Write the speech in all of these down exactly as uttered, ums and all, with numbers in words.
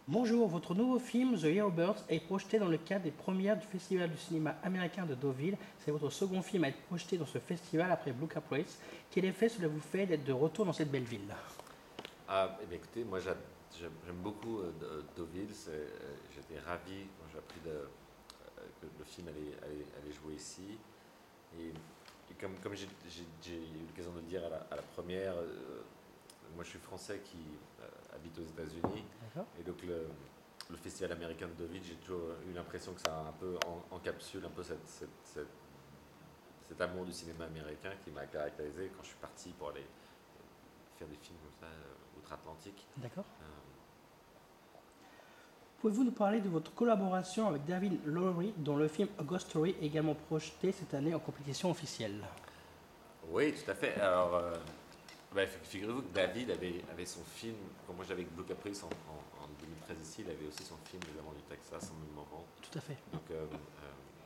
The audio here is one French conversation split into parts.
Bonjour, votre nouveau film The Yellowbirds est projeté dans le cadre des premières du Festival du cinéma américain de Deauville. C'est votre second film à être projeté dans ce festival après Blue Cap Race. Quel effet cela vous fait d'être de retour dans cette belle ville? Ah, eh bien, écoutez, moi j'a- j'aime j'aime beaucoup euh, De- Deauville. C'est, euh, J'étais ravi quand j'ai appris de- euh, que le film allait, allait- allait jouer ici. Et, et comme, comme j'ai j'ai- j'ai eu l'occasion de le dire à la, à la première, euh, moi je suis français qui euh, habite aux États-Unis. D'accord. Et donc le, le Festival américain de Deauville, j'ai toujours eu l'impression que ça un peu en- encapsule un peu cette, cette- cette- cet amour du cinéma américain qui m'a caractérisé quand je suis parti pour aller faire des films comme ça euh, outre-Atlantique. D'accord. Euh, Pouvez-vous nous parler de votre collaboration avec David Lowery, dont le film A Ghost Story est également projeté cette année en compétition officielle? Oui, tout à fait. Alors, euh, bah, figurez-vous que David avait, avait son film, quand moi j'avais avec Blue Caprice en, en, en deux mille treize ici, il avait aussi son film Les Amants du Texas en même moment. Tout à fait. Donc, euh, euh,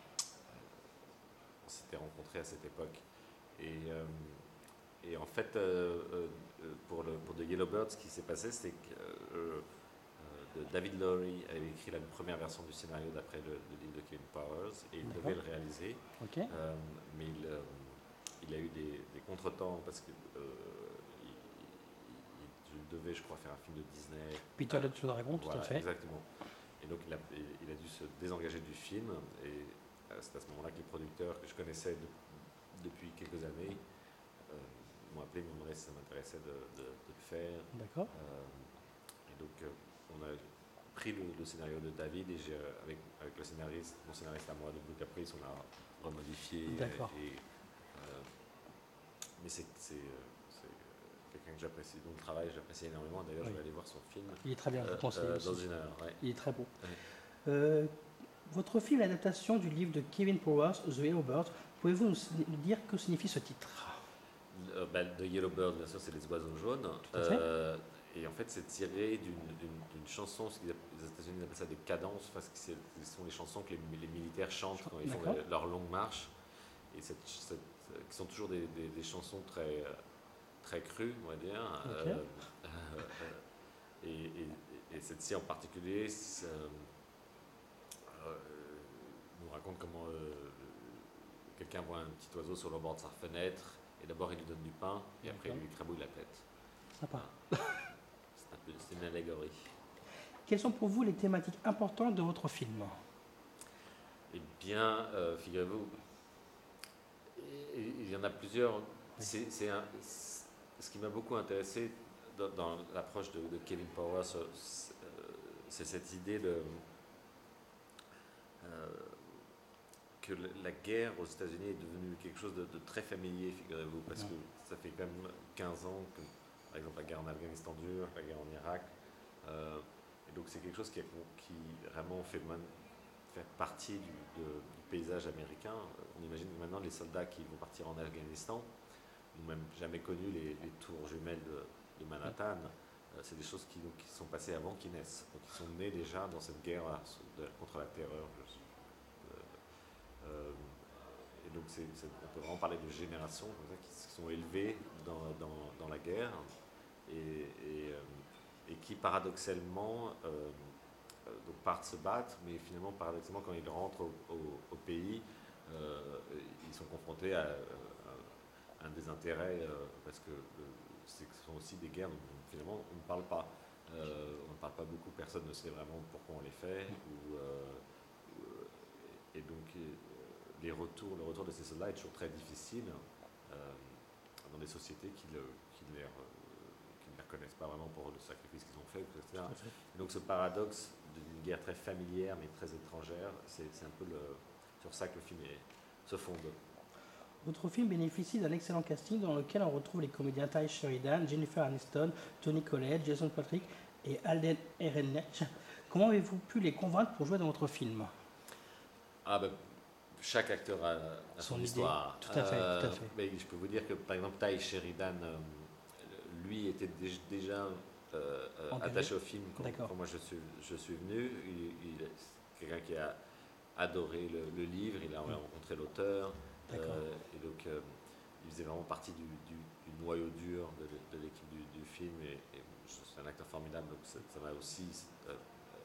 on s'était rencontrés à cette époque. Et, euh, et en fait, euh, euh, pour, le, pour The Yellowbirds, ce qui s'est passé, c'est que euh, euh, David Lowery avait écrit la première version du scénario d'après le, le livre de Kevin Powers et il D'accord. devait le réaliser. Ok. Euh, mais il, euh, il a eu des, des contretemps parce que euh, il, il- il devait, je crois, faire un film de Disney. Peter le Tueur Dragon, tout à Voilà, fait. exactement. Et donc il a, il a dû se désengager du film. Et euh, c'est à ce moment-là que les producteurs que je connaissais de- depuis quelques années euh, m'ont appelé, m'ont demandé si ça m'intéressait de, de- de le faire. D'accord. Euh, et donc euh, on a pris le, le scénario de David et j'ai, euh, avec, avec le scénariste, mon scénariste à moi de Blue Caprice, on a remodifié. D'accord. Et, et, euh, mais c'est, c'est, euh, c'est, euh, quelqu'un que j'apprécie, dont le travail j'apprécie énormément. D'ailleurs, Oui. je vais aller voir son film Il est très bien, je euh, vous conseille euh, aussi. dans une heure. Ouais. Il est très beau. Ouais. Euh, votre film est l'adaptation du livre de Kevin Powers, The Yellowbirds. Pouvez-vous nous nous dire que signifie ce titre? Euh, bah, The Yellowbird, bien sûr, c'est les oiseaux jaunes. Tout à fait. Euh, et en fait, c'est tiré d'une, d'une, d'une chanson, ce qu'ils appellent- les États-Unis appellent ça des cadences, parce que c'est- ce sont les chansons que les, les militaires chantent quand ils font D'accord. leur, leur longue marche. Et cette, cette- qui sont toujours des, des- des chansons très, euh, très crues, on va dire. Ok. Euh, euh, et, et- et celle-ci en particulier c'est, euh, euh, nous raconte comment euh, quelqu'un voit un petit oiseau sur le bord de sa fenêtre, et d'abord il lui donne du pain, et après il D'accord. lui crabouille la tête. Sympa. Voilà. C'est, un peu, c'est une allégorie. Quelles sont pour vous les thématiques importantes de votre film? Eh bien, euh, figurez-vous, il il y en a plusieurs. C'est, c'est un- c'est- ce qui m'a beaucoup intéressé dans, dans l'approche de, de Kevin Powers, c'est, euh, c'est cette idée de, euh, que le- la guerre aux États-Unis est devenue quelque chose de, de très familier, figurez-vous, parce Ouais. que ça fait quand même quinze ans que, par exemple, la guerre en Afghanistan dure, la guerre en Irak. euh, et donc c'est quelque chose qui, a- qui vraiment fait, man- fait partie du, de- du paysage américain. Euh, On imagine que maintenant les soldats qui vont partir en Afghanistan n'ont même jamais connu les, les tours jumelles de, de Manhattan. Euh, c'est des choses qui, donc, qui sont passées avant qu'ils naissent. Donc ils sont nés déjà dans cette guerre contre la terreur. Euh, et donc c'est, c'est- on peut vraiment parler de générations comme ça, qui, qui sont élevées dans, dans- dans la guerre et, et, euh, et qui paradoxalement euh, euh, donc partent se battre, mais finalement paradoxalement quand ils rentrent au, au- au pays, euh, ils sont confrontés à, à un désintérêt euh, parce que euh, c'est, ce sont aussi des guerres dont finalement on ne parle pas. Euh, on ne parle pas beaucoup, personne ne sait vraiment pourquoi on les fait. Ou, euh, ou- et donc euh, les retours, le retour de ces soldats est toujours très difficile euh, dans des sociétés qui, le, qui, les, euh, qui ne les reconnaissent pas vraiment pour le sacrifice qu'ils ont fait, et cetera. Tout à fait. Et donc ce paradoxe d'une guerre très familière mais très étrangère, c'est, c'est un peu le, sur ça que le film est, se fonde. Votre film bénéficie d'un excellent casting dans lequel on retrouve les comédiens Ty Sheridan, Jennifer Aniston, Tony Collette, Jason Patrick et Alden Ehrenreich. Comment avez-vous pu les convaincre pour jouer dans votre film? Ah ben, chaque acteur a, a son, Son idée. histoire. Tout à fait, Euh, tout à fait. Mais je peux vous dire que par exemple Ty Sheridan, euh, lui était dé- déjà euh, euh, Engagé. attaché au film quand, D'accord. quand moi je suis, je suis venu. Il, il- c'est quelqu'un qui a adoré le, le livre, il a Mm. rencontré l'auteur. D'accord. Euh, et donc euh, il faisait vraiment partie du, du- du noyau dur de, de l'équipe du, du film. Et, et c'est un acteur formidable, donc ça, ça m'a aussi euh,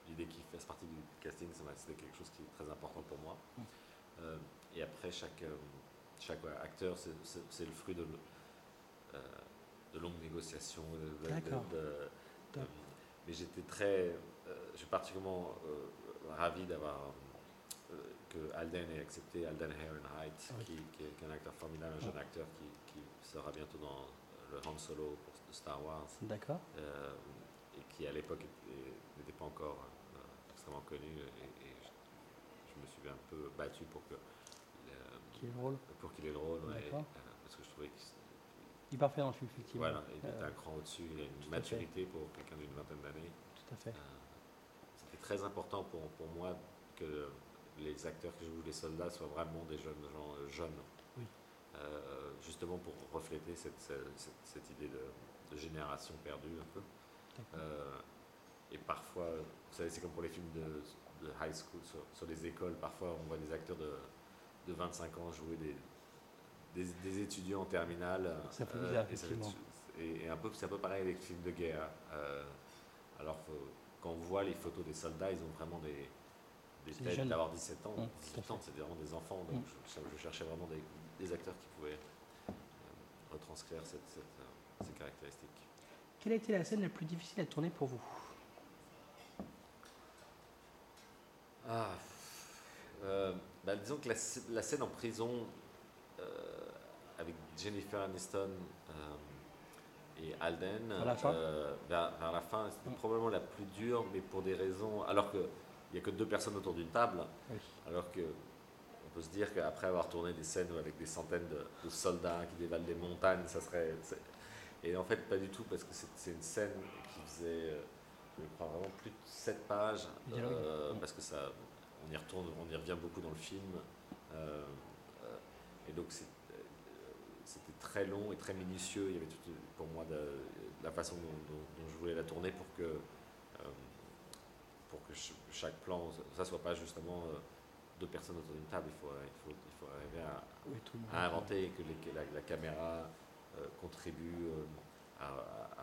l'idée qu'il fasse partie du casting, ça m'a- c'était quelque chose qui est très important pour moi. Mm. Euh, et après, chaque, euh, chaque ouais, acteur, c'est, c'est- c'est le fruit de, euh, de longues négociations. de- de- D'accord. de- de- Top. euh, mais j'étais très, euh, je suis particulièrement euh, ravi d'avoir euh, que Alden ait accepté Alden Ehrenreich, Oui. qui, qui est qui est un acteur formidable, un jeune acteur qui, qui sera bientôt dans le Han Solo pour de Star Wars, D'accord. euh, et qui à l'époque était- n'était pas encore euh, extrêmement connu. Et, et je, je me suis un peu battu pour que le- Qui est le rôle. pour qu'il ait le rôle, ouais, D'accord. euh, parce que je trouvais qu'il Il est parfait dans le film, effectivement. voilà, il était Euh, un cran au-dessus, il a tout une à fait. maturité pour quelqu'un d'une vingtaine d'années. Tout à fait. Euh, C'était très important pour, pour moi que les acteurs qui jouent les soldats soient vraiment des jeunes gens euh, jeunes. Oui. Euh, justement pour refléter cette, cette, cette- cette idée de, de génération perdue un peu. D'accord. Euh, et parfois, vous savez, c'est comme pour les films de, de high school, sur, sur les écoles, parfois on voit des acteurs de, de vingt-cinq ans jouer des, des, des étudiants en terminale. Ça fait bizarre, et, ça fait- effectivement. et- et un peu, c'est un peu pareil avec les films de guerre. Euh, alors faut- quand on voit les photos des soldats, ils ont vraiment des, des C'est têtes jeune. d'avoir dix-sept ans. Mmh, tout à dix-huit ans, fait. c'est vraiment des enfants. Donc Mmh. je, je cherchais vraiment des, des acteurs qui pouvaient euh, retranscrire cette, cette, euh, ces caractéristiques. Quelle a été la scène la plus difficile à tourner pour vous? Ah, euh, bah, disons que la, sc- la scène en prison euh, avec Jennifer Aniston euh, et Alden, Vers la fin euh, vers, vers la fin, c'était Mm. probablement la plus dure, mais pour des raisons. Alors qu'il n'y a que deux personnes autour d'une table, Oui. alors que on peut se dire qu'après avoir tourné des scènes avec des centaines de, de soldats qui dévalent des montagnes, ça serait. c'est- Et en fait, pas du tout, parce que c'est c'est une scène qui faisait, euh, je crois, vraiment plus de sept pages, Le dialogue. euh, Mm. parce que ça, on y retourne, on y revient beaucoup dans le film. euh, euh, et donc, c'est, euh, c'était très long et très minutieux. Il y avait tout, pour moi, de, de la façon dont, dont- dont je voulais la tourner pour que, euh, pour que ch- chaque plan, ça soit pas justement euh, deux personnes autour d'une table. Il faut, il faut, il faut arriver à, Oui, tout le monde. à inventer que, les- que la, la caméra euh, contribue euh, à, à-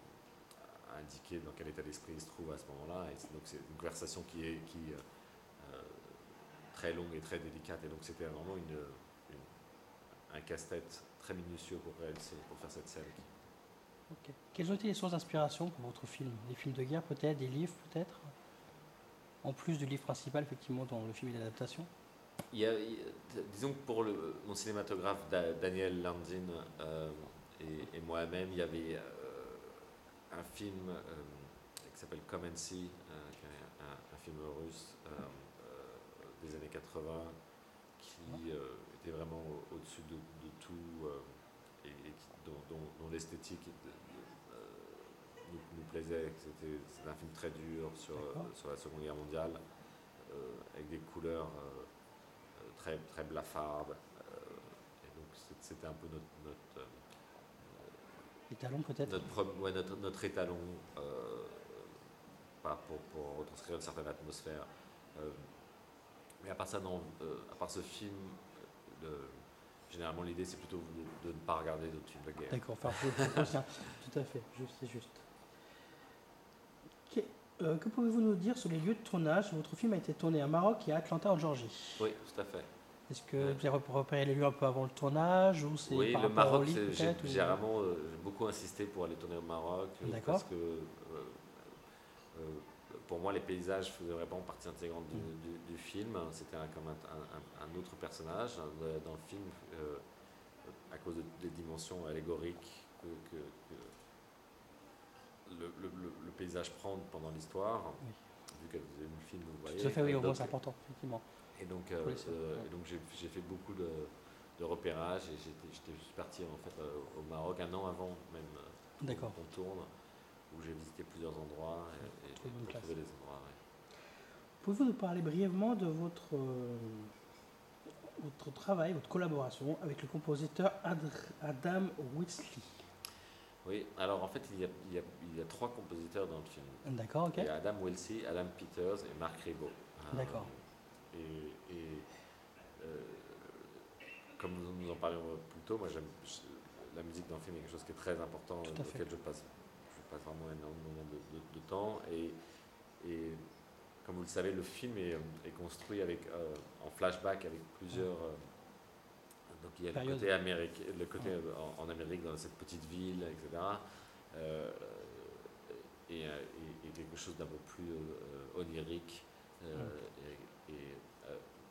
à indiquer dans quel état d'esprit il se trouve à ce moment-là. Et c'est- donc c'est une conversation qui est qui, euh, euh, très longue et très délicate. Et donc c'était vraiment une, une- un casse-tête très minutieux pour réaliser, pour faire cette scène. Ok. Quelles ont été les sources d'inspiration pour votre film? Des films de guerre peut-être, des livres peut-être? En plus du livre principal, effectivement, dont le film est d'adaptation. Il y a- il y a- disons que pour le, mon cinématographe Da- Daniel Landin euh, et, et moi-même, il y avait euh, un film euh, qui s'appelle Come and See, euh, qui est un, un film russe euh, euh, des années quatre-vingts, qui euh, était vraiment au- au-dessus de, de tout euh, et, et qui- dont, dont- dont l'esthétique de- de- euh, nous, nous plaisait. C'était c'était un film très dur sur, D'accord. sur la Seconde Guerre mondiale, euh, avec des couleurs euh, euh, très, très blafardes. euh, et donc c'est- c'était un peu notre, notre, euh, Les talons peut-être. notre, pre- ouais, notre, notre étalon euh, par- pour, pour retranscrire une certaine atmosphère. Euh, mais à part ça, non, euh, à part ce film, euh, le- généralement l'idée c'est plutôt de, de ne pas regarder d'autres films de guerre. D'accord, enfin, je je conscient. Tout à fait, juste, c'est juste. Que, euh, que pouvez-vous nous dire sur les lieux de tournage? Votre film a été tourné à Maroc et à Atlanta en Géorgie. Oui, tout à fait. Est-ce que vous avez repéré les lieux un peu avant le tournage ou c'est Oui, par le rapport au Maroc, livre c'est- j'ai peut-être ou- j'ai vraiment euh, j'ai beaucoup insisté pour aller tourner au Maroc. euh, D'accord. Parce que euh, euh, pour moi, les paysages faisaient vraiment partie intégrante du, Mm. du- du film. C'était un, comme un, un- un autre personnage hein, de- dans le film euh, à cause de- des dimensions allégoriques que, que- que le, le- le- le paysage prend pendant l'histoire. Oui. Vu que le film, vous voyez. Tout à fait, oui, au moins Donc, c'est important, effectivement. et donc, euh, Faut laisser, euh, ouais. et donc j'ai, j'ai fait beaucoup de, de repérages et j'étais, j'étais juste parti en fait euh, au Maroc un an avant même euh, qu'on- D'accord. qu'on tourne, où j'ai visité plusieurs endroits et, et, Trouver une pour place. trouver des endroits. ouais. Pouvez-vous nous parler brièvement de votre, euh, votre travail, votre collaboration avec le compositeur Ad- Adam Whitley? Oui, alors en fait il y, a, il, y a, il y a trois compositeurs dans le film. D'accord, ok. Il y a Adam Wilsey, Adam Peters et Marc Ribot. Euh, D'accord. Et, et, euh, comme nous, nous en parlions plus tôt, moi j'aime je- la musique dans le film est quelque chose qui est très important, Tout à fait. auquel je passe, je passe vraiment énormément de, de- de temps. Et, et le savez, le film est, est construit avec, euh, en flashback avec plusieurs. Euh, donc il y a le Période. côté, Amérique, le côté euh, en, en Amérique, dans cette petite ville, et cetera. Euh, et, et, et quelque chose d'un peu plus euh, onirique euh, et, et, euh,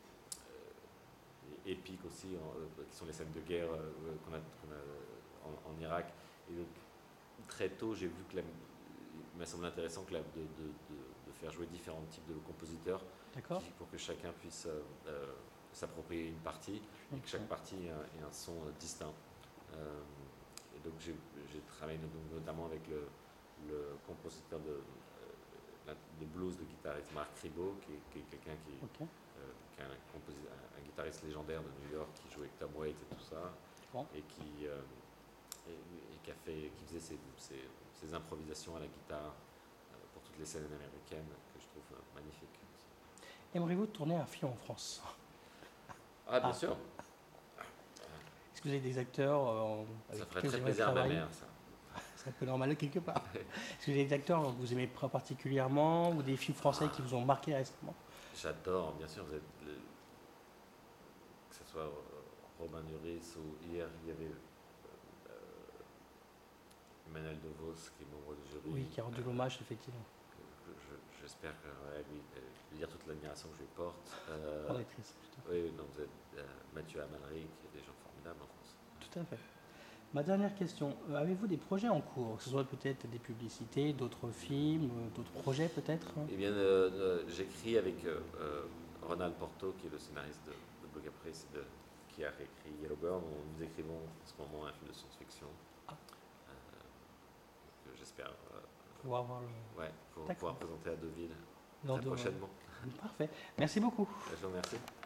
et épique aussi, en, euh, qui sont les scènes de guerre euh, qu'on a, qu'on a en, en Irak. Et donc, très tôt, j'ai vu que la, il m'a semblé intéressant que la, de, de, de, de faire jouer différents types de compositeurs qui, pour que chacun puisse euh, euh, s'approprier une partie et que chaque partie ait un, ait un son euh, distinct. Euh, et donc j'ai, j'ai travaillé notamment avec le, le compositeur de, euh, de blues, de guitariste Marc Ribot, qui est, qui est quelqu'un qui, okay. euh, qui est un, composi- un, un guitariste légendaire de New York qui jouait avec Tom Waits et tout ça, bon. et qui euh, et, et qui, a fait, qui faisait ses, ses, ses improvisations à la guitare euh, pour toutes les scènes américaines que je trouve euh, magnifiques. Aimeriez-vous tourner un film en France? Ah, bien ah. sûr. Est-ce que vous avez des acteurs euh, Ça ferait très plaisir à ma mère, ça. C'est un peu normal quelque part. Est-ce que vous avez des acteurs que vous aimez particulièrement ou des films français ah. qui vous ont marqué récemment? J'adore, bien sûr. Vous êtes le... Que ce soit euh, Robin Duris ou hier, il y avait euh, Emmanuel Devos qui est membre du jury. Oui, qui a rendu euh, l'hommage, effectivement. Je, j'espère que ouais, lui, lui dire toute l'admiration que je lui porte. Euh, On est triste, plutôt. Oui, donc vous êtes euh, Mathieu Amalric, il y a des gens formidables en France. Tout à fait. Ma dernière question, euh, avez-vous des projets en cours, que ce soit peut-être des publicités, d'autres films, euh, d'autres projets peut-être? Eh bien, euh, euh, j'écris avec euh, euh, Ronald Porto, qui est le scénariste de, de Blue Caprice, de, qui a réécrit Yellow Bird. Nous écrivons en ce moment un film de science-fiction. Ah. Euh, que j'espère euh, pouvoir, voir le... ouais, pour pouvoir présenter à Deauville très prochainement. Parfait. Merci beaucoup. Je vous remercie.